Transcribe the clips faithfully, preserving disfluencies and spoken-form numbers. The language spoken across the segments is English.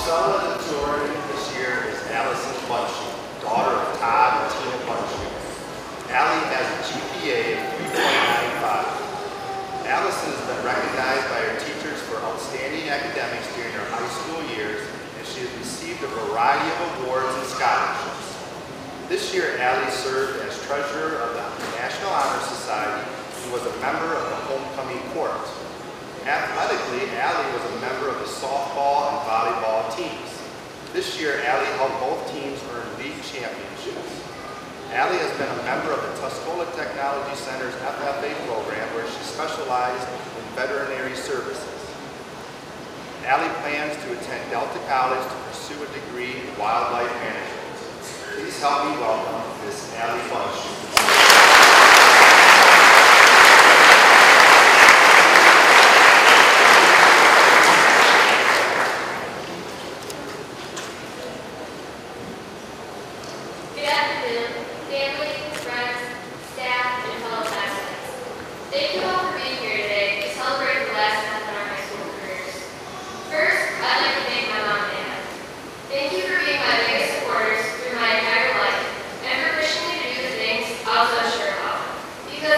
Valedictorian this year is Allison Bunchie, daughter of Todd and Tina Bunchie. Allie has a G P A of three point nine five. Allison has been recognized by her teachers for outstanding academics during her high school years, and she has received a variety of awards and scholarships. This year, Allie served as treasurer of the National Honor Society and was a member of the Homecoming Court. Athletically, Allie was a member of the softball and volleyball teams. This year, Allie helped both teams earn league championships. Allie has been a member of the Tuscola Technology Center's F F A program, where she specialized in veterinary services. Allie plans to attend Delta College to pursue a degree in wildlife management. Please help me welcome Miss Allie Bunchie.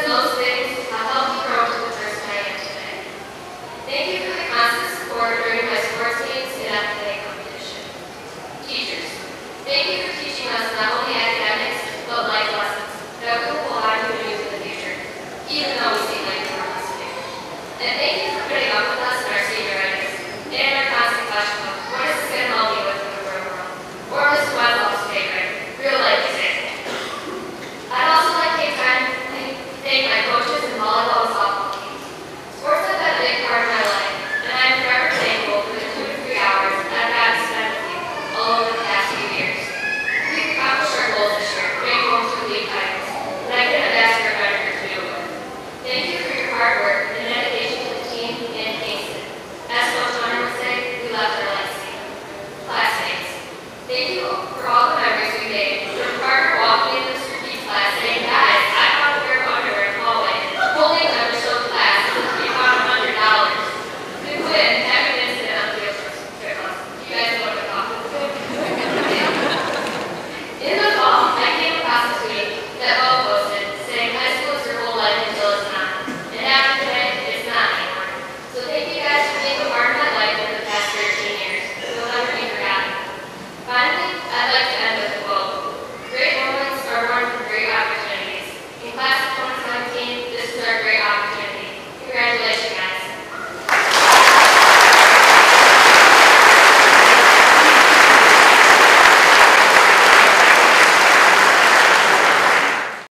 Thank you for the constant support during my